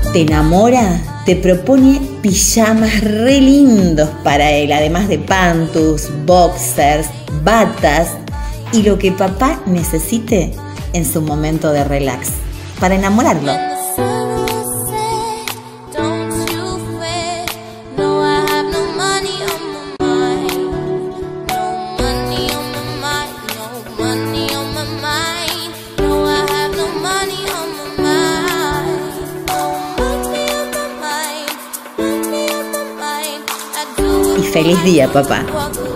te enamora, te propone pijamas re lindos para él, además de pantus, boxers, batas y lo que papá necesite en su momento de relax, para enamorarlo. Y feliz día, papá.